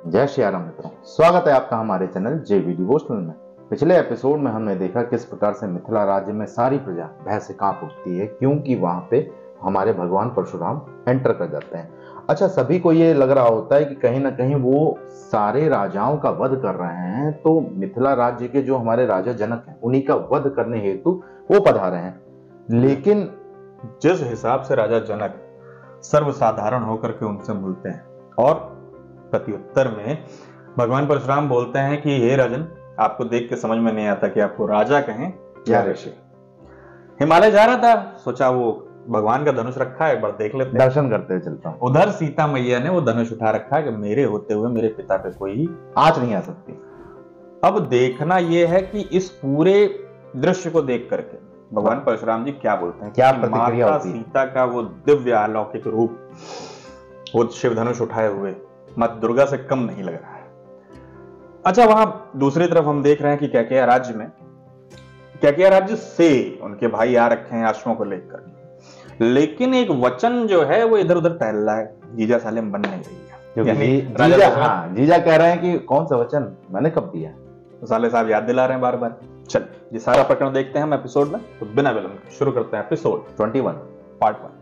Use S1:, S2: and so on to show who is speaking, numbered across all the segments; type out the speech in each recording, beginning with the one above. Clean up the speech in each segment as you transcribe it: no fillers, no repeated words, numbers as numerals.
S1: जय श्री राम मित्रों, स्वागत है आपका हमारे चैनल JV डिवोशनल में। पिछले एपिसोड में हमने देखा किस प्रकार से मिथिला राज्य में सारी प्रजा भय से कांप उठती है, क्योंकि वहां पे हमारे भगवान परशुराम एंटर कर जाते हैं। अच्छा, सभी को ये लग रहा होता है कि कहीं ना कहीं वो सारे राजाओं का वध कर रहे हैं, तो मिथिला राज्य के जो हमारे राजा जनक हैं उन्हीं का वध करने हेतु वो पधारे हैं। लेकिन
S2: जिस हिसाब से राजा जनक सर्वसाधारण होकर के उनसे मिलते हैं और प्रत्युत्तर में भगवान परशुराम बोलते हैं कि हे राजन, आपको देख के समझ में नहीं आता कि आपको राजा कहें या ऋषि। हिमालय जा रहा था, सोचा वो भगवान का धनुष रखा है, एक बार देख लेते हैं,
S1: दर्शन करते चलता हूँ।
S2: उधर सीता मैया ने वो धनुष उठा रखा है कि मेरे होते हुए मेरे पिता पे कोई
S1: आंच नहीं आ सकती।
S2: अब देखना यह है कि इस पूरे दृश्य को देख करके भगवान परशुराम जी क्या बोलते हैं,
S1: क्या प्रतिक्रिया
S2: माता
S1: होती है?
S2: सीता का वो दिव्य अलौकिक रूप, वो शिव धनुष उठाए हुए माता दुर्गा से कम नहीं लग रहा है। अच्छा, वहां दूसरी तरफ हम देख रहे हैं कि कैकेय राज्य में, कैकेय राज्य से उनके भाई आ रखे हैं आश्रमों को लेकर, लेकिन एक वचन जो है वो इधर उधर टहल रहा है, जीजा सालेम बन नहीं रही है।
S1: जीजा कह रहे हैं कि कौन सा वचन मैंने कब दिया,
S2: तो साले साहब याद दिला रहे हैं बार बार। चल ये सारा प्रकरण देखते हैं हम एपिसोड में, तो बिना विलंब शुरू करते हैं एपिसोड
S1: 21
S2: पार्ट 1।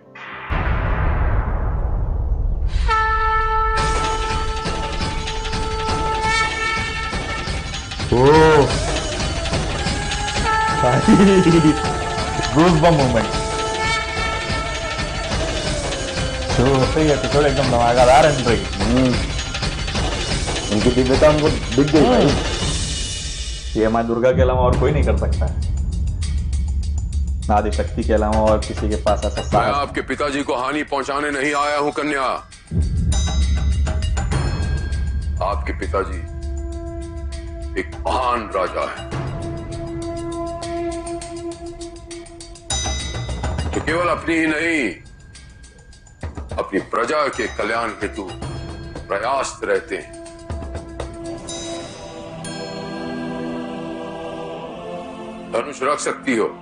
S2: Goosebump moment. शुरू होते ही एपिसोड एकदम धमाकेदार एंट्री।
S1: उनकी दिव्यता उनको दिख गई भाई।
S2: ये माँ दुर्गा के अलावा और कोई नहीं कर सकता है, आदि शक्ति के अलावा और किसी के पास ऐसा
S3: मैं
S2: साहस।
S3: आपके पिताजी को हानि पहुंचाने नहीं आया हूं कन्या। आपके पिताजी एक महान राजा है जो केवल अपनी ही नहीं, अपनी प्रजा के कल्याण हेतु प्रयास रहते हैं। धनुष रख सकती हो।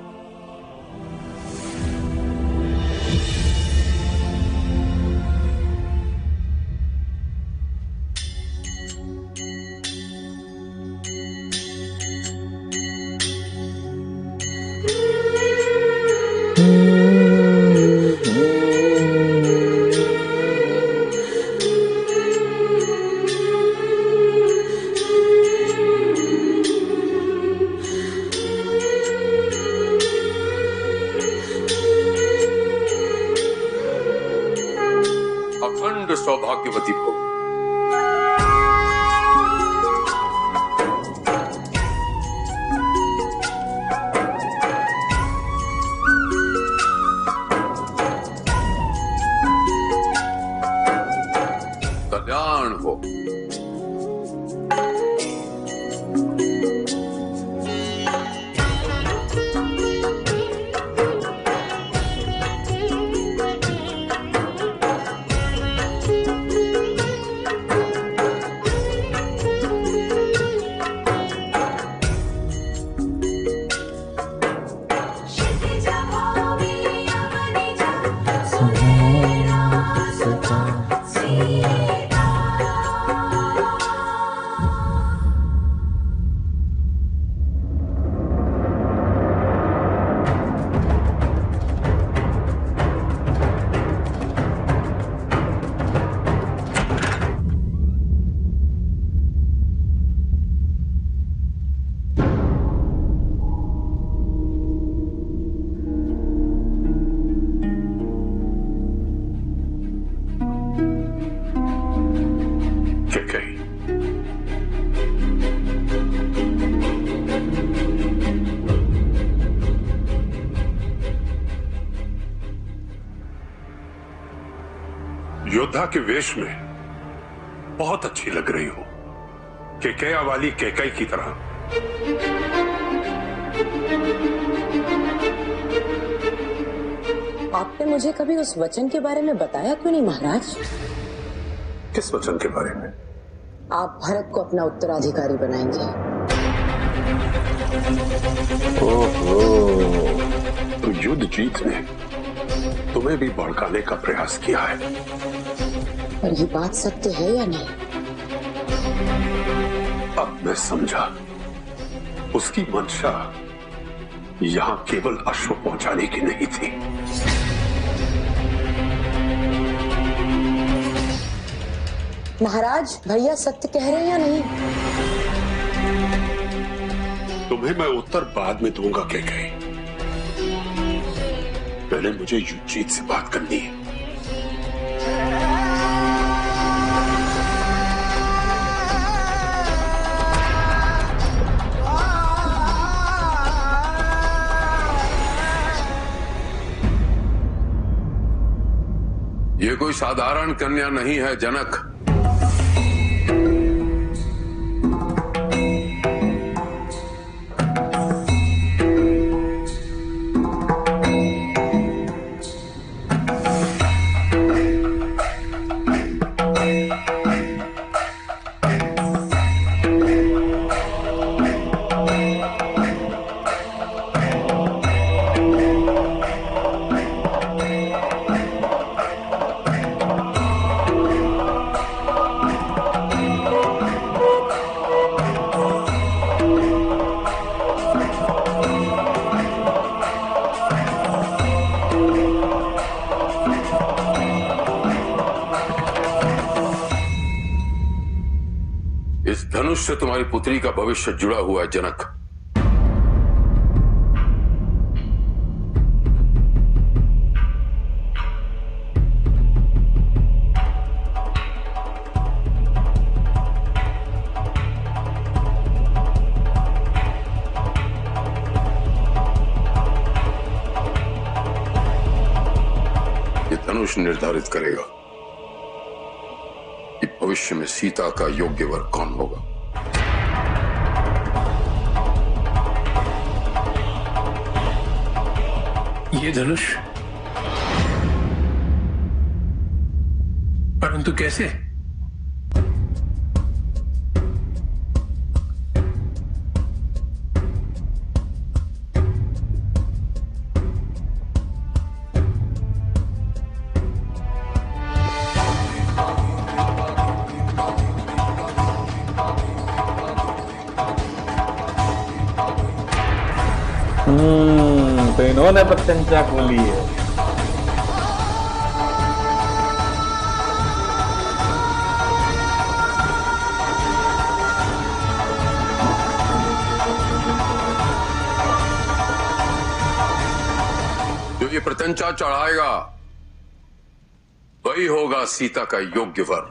S3: अखंड सौभाग्यवती हो। कल्याण हो। योद्धा के वेश में बहुत अच्छी लग रही हो, केकैया वाली कैकई की तरह।
S4: आपने मुझे कभी उस वचन के बारे में बताया क्यों नहीं महाराज?
S3: किस वचन के बारे में?
S4: आप भरत को अपना उत्तराधिकारी बनाएंगे।
S3: तो युद्ध जीत ने तुम्हें भी भड़काने का प्रयास किया है।
S4: पर ये बात सत्य है या नहीं?
S3: अब मैं समझा, उसकी मंशा यहां केवल अश्व पहुंचाने की नहीं थी।
S4: महाराज, भैया सत्य कह रहे हैं या नहीं?
S3: तुम्हें मैं उत्तर बाद में दूंगा कैकेयी। पहले मुझे युधिष्ठिर से बात करनी है। ये कोई साधारण कन्या नहीं है जनक। इस धनुष से तुम्हारी पुत्री का भविष्य जुड़ा हुआ है जनक। ये धनुष निर्धारित करेगा कि भविष्य में सीता का योग्य वर कौन होगा।
S5: ये धनुष, परंतु कैसे?
S2: तो इन्होंने प्रत्यंचा खोली है।
S3: जो ये प्रत्यंचा चढ़ाएगा वही होगा सीता का योग्य वर।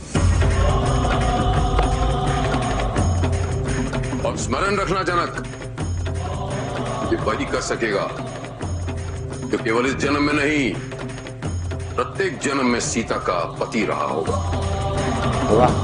S3: और स्मरण रखना जनक, ये वही कर सकेगा जो केवल इस जन्म में नहीं, प्रत्येक जन्म में सीता का पति रहा होगा।
S2: वाह,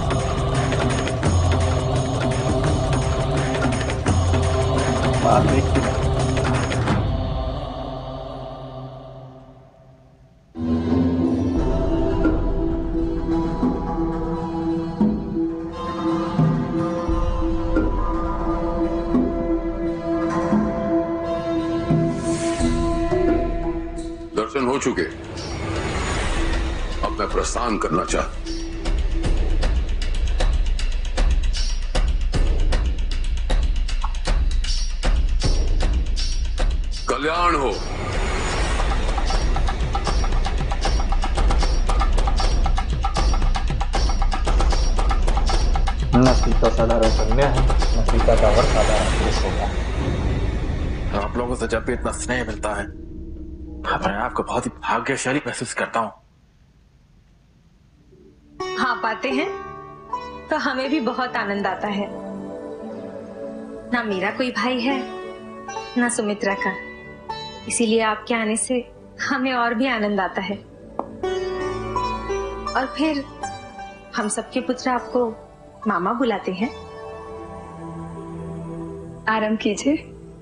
S3: दर्शन हो चुके, अब मैं प्रस्थान करना चाहता। कल्याण हो।
S2: न सीता साधारण कन्या है, न सीता का वर साधारण पुरुष होगा।
S6: आप लोगों से जब भी इतना स्नेह मिलता है, अपने आप को बहुत ही भाग्यशाली महसूस करता हूँ।
S7: हाँ, पाते हैं तो हमें भी बहुत आनंद आता है। ना मेरा कोई भाई है, ना सुमित्रा का, इसीलिए आपके आने से हमें और भी आनंद आता है। और फिर हम सबके पुत्र आपको मामा बुलाते हैं। आराम कीजिए।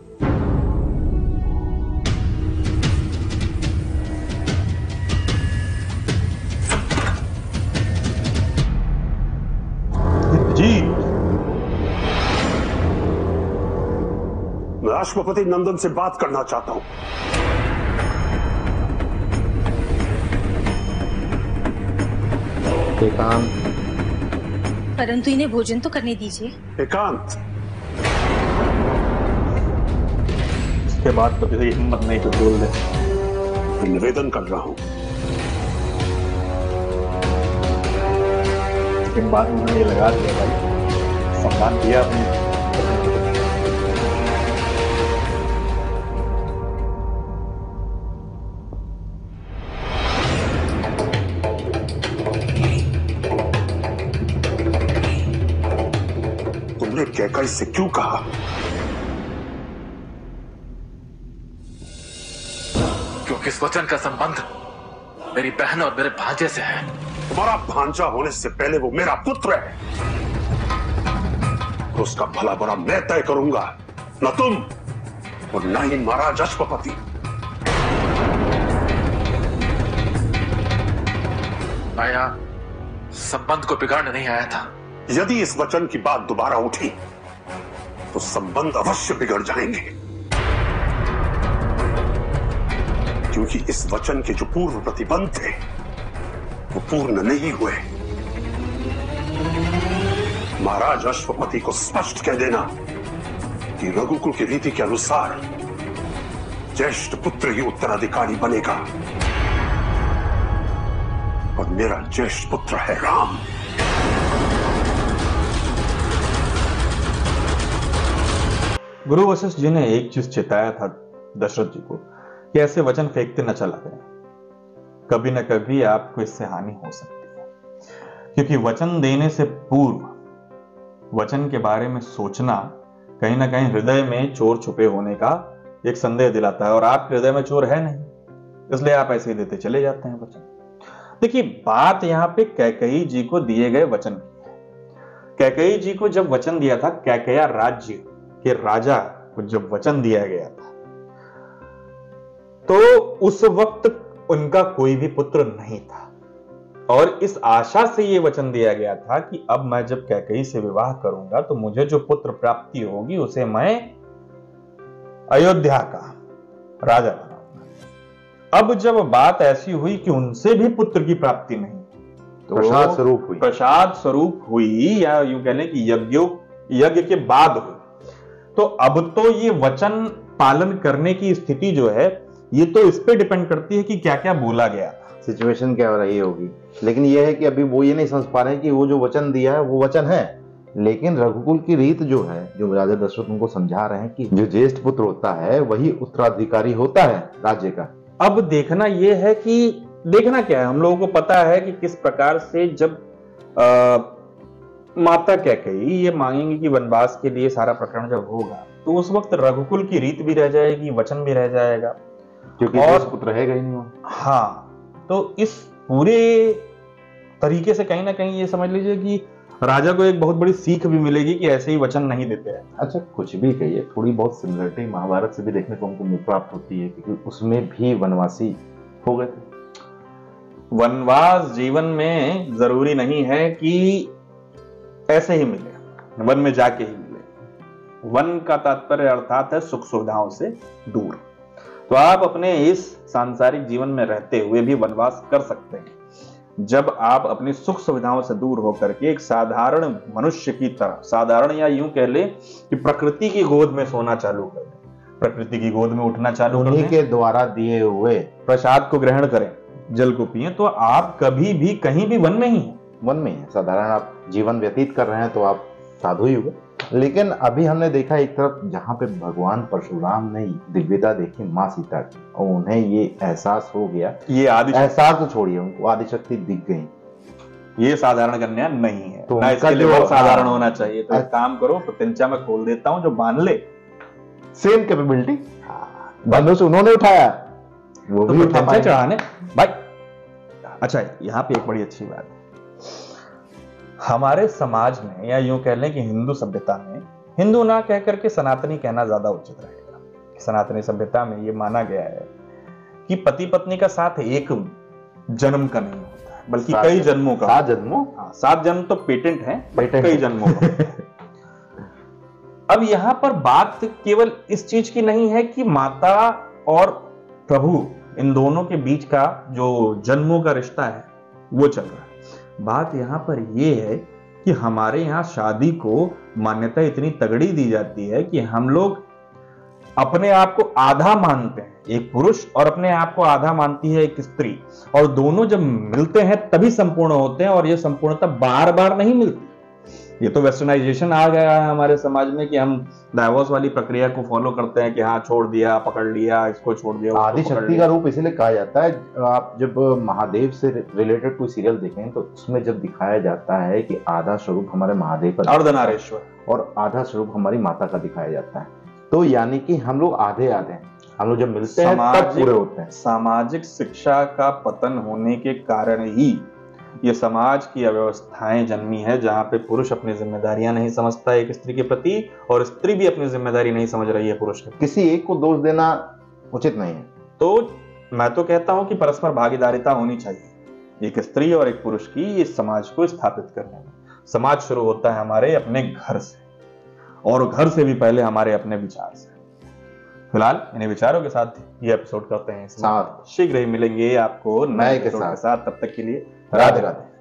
S2: जी,
S8: मैं अश्वपति नंदन से बात करना चाहता हूं।
S1: एकांत
S7: परंतु इन्हें भोजन तो करने दीजिए।
S8: एकांत,
S2: इसके बाद तो किसी हिम्मत नहीं कुछ बोल दे।
S8: मैं निवेदन कर रहा हूं।
S2: लेकिन बाद में उन्होंने ये लगा दिया भाई, सम्मान दिया अपने।
S8: तुमने कैकई से क्यों कहा?
S6: क्योंकि इस वचन का संबंध मेरी बहन और मेरे भांजे से है।
S8: तुम्हारा भांजा होने से पहले वो मेरा पुत्र है, और उसका भला बुरा मैं तय करूंगा, न तुम और न ही महाराज अश्वपति।
S6: मैं यहाँ संबंध को बिगाड़ने नहीं आया था।
S8: यदि इस वचन की बात दोबारा उठी तो संबंध अवश्य बिगड़ जाएंगे, क्योंकि इस वचन के जो पूर्व प्रतिबंध थे वो पूर्ण नहीं हुए। महाराज अश्वपति को स्पष्ट कह देना कि रघुकुल की रीति के अनुसार ज्येष्ठ पुत्र ही उत्तराधिकारी बनेगा, और मेरा ज्येष्ठ पुत्र है राम।
S2: गुरु वशिष्ठ जी ने एक चीज चेताया था दशरथ जी को कि ऐसे वचन फेंकते न चला करें, कभी न कभी आपको इससे हानि हो सकती है। क्योंकि वचन देने से पूर्व वचन के बारे में सोचना कहीं ना कहीं हृदय में चोर छुपे होने का एक संदेह दिलाता है, और आपके हृदय में चोर है नहीं, इसलिए आप ऐसे ही देते चले जाते हैं वचन। देखिए, बात यहां पे कैकेयी जी को दिए गए वचन की है। कैकेयी जी को जब वचन दिया था, कैकेया राज्य के राजा को जब वचन दिया गया था, तो उस वक्त उनका कोई भी पुत्र नहीं था, और इस आशा से यह वचन दिया गया था कि अब मैं जब कैकेयी से विवाह करूंगा तो मुझे जो पुत्र प्राप्ति होगी उसे मैं अयोध्या का राजा बनाऊंगा। अब जब बात ऐसी हुई कि उनसे भी पुत्र की प्राप्ति नहीं, तो प्रसाद स्वरूप हुई, या यूं कह लें कि यज्ञ के बाद हुई, तो अब तो ये वचन पालन करने की स्थिति जो है ये तो इस पे डिपेंड करती है कि क्या क्या बोला गया था,
S1: सिचुएशन क्या रही होगी। लेकिन यह है कि अभी वो ये नहीं समझ पा रहे हैं कि वो जो वचन दिया है वो वचन है, लेकिन रघुकुल की रीत जो है, जो राजा दशरथ उनको समझा रहे हैं कि जो ज्येष्ठ पुत्र होता है वही उत्तराधिकारी होता है राज्य का।
S2: अब देखना यह है कि देखना क्या है, हम लोगों को पता है कि किस प्रकार से जब माता कैकेयी ये मांगेंगी कि वनवास के लिए सारा प्रकरण जब होगा तो उस वक्त रघुकुल की रीत भी रह जाएगी, वचन भी रह जाएगा,
S1: क्योंकि और पुत्र है ही नहीं।
S2: हाँ, तो इस पूरे तरीके से कहीं ना कहीं ये समझ लीजिए कि राजा को एक बहुत बड़ी सीख भी मिलेगी कि ऐसे ही वचन नहीं देते हैं।
S1: अच्छा, कुछ भी कहिए, थोड़ी बहुत सिमिलरिटी महाभारत से भी देखने को हमको प्राप्त होती है, क्योंकि उसमें भी वनवासी हो गए थे।
S2: वनवास जीवन में जरूरी नहीं है कि ऐसे ही मिले, वन में जाके ही मिले। वन का तात्पर्य अर्थात है सुख सुविधाओं से दूर। तो आप अपने इस सांसारिक जीवन में रहते हुए भी वनवास कर सकते हैं, जब आप अपनी सुख सुविधाओं से दूर होकर के एक साधारण मनुष्य की तरह, साधारण या यूं कह ले कि प्रकृति की गोद में सोना चालू कर दें, प्रकृति की गोद में उठना चालू कर दें,
S1: उन्हीं के द्वारा दिए हुए
S2: प्रसाद को ग्रहण करें, जल को पिए, तो आप कभी भी कहीं भी वन में ही हैं।
S1: वन में है, साधारण आप जीवन व्यतीत कर रहे हैं तो आप साधु ही हुए। लेकिन अभी हमने देखा एक तरफ जहां पे भगवान परशुराम ने दिव्यता देखी माँ सीता की, और उन्हें ये एहसास हो गया,
S2: ये
S1: एहसास तो छोड़िए, उनको आदिशक्ति दिख गई।
S2: ये साधारण कन्या नहीं है,
S1: तो
S2: ना इसके लिए बहुत साधारण होना चाहिए। तो एक काम करो, प्रत्यंचा में खोल देता हूं, जो बांध ले
S1: सेम कैपेबिलिटी बंधुष उन्होंने उठाया, वो भी
S2: प्रत्यंचा चढ़ाने भाई। अच्छा, यहाँ पे एक बड़ी अच्छी बात है, हमारे समाज में या यूं कह लें कि हिंदू सभ्यता में, हिंदू ना कह करके सनातनी कहना ज्यादा उचित रहेगा। सनातनी सभ्यता में यह माना गया है कि पति पत्नी का साथ एक जन्म का नहीं होता है, बल्कि कई जन्मों का।
S1: 7 जन्मों,
S2: 7 जन्म तो पेटेंट है, कई जन्मों का। अब यहां पर बात केवल इस चीज की नहीं है कि माता और प्रभु इन दोनों के बीच का जो जन्मों का रिश्ता है वो चल रहा है। बात यहां पर यह है कि हमारे यहाँ शादी को मान्यता इतनी तगड़ी दी जाती है कि हम लोग अपने आप को आधा मानते हैं, एक पुरुष और अपने आप को आधा मानती है एक स्त्री, और दोनों जब मिलते हैं तभी संपूर्ण होते हैं, और यह संपूर्णता बार बार नहीं मिलती। ये तो वेस्टर्नाइजेशन आ गया है हमारे समाज में कि हम डाइवोर्स वाली प्रक्रिया को फॉलो करते हैं कि हाँ छोड़ दिया, पकड़ लिया, इसको छोड़ दिया।
S1: आदि शक्ति का रूप इसलिए कहा जाता है। आप जब महादेव से रिलेटेड कोई सीरियल देखें तो उसमें जब दिखाया जाता है कि आधा स्वरूप हमारे महादेव का
S2: अर्धनारेश्वर
S1: और आधा स्वरूप हमारी माता का दिखाया जाता है, तो यानी कि हम लोग आधे आधे हैं। हम लोग जब मिलते हैं तब पूरे होते हैं।
S2: सामाजिक शिक्षा का पतन होने के कारण ही ये समाज की अव्यवस्थाएं जन्मी है, जहां पे पुरुष अपनी जिम्मेदारियां नहीं समझता है एक स्त्री के प्रति, और स्त्री भी अपनी जिम्मेदारी नहीं समझ रही है पुरुष के प्रति।
S1: किसी एक को दोष देना उचित नहीं है।
S2: तो मैं तो कहता हूं कि परस्पर भागीदारिता होनी चाहिए एक स्त्री और एक पुरुष की इस समाज को स्थापित करने में। समाज शुरू होता है हमारे अपने घर से, और घर से भी पहले हमारे अपने विचार से। फिलहाल इन्हीं विचारों के साथ ये एपिसोड करते हैं। शीघ्र ही मिलेंगे आपको नए एपिसोड के साथ। तब तक के लिए राधे राधे।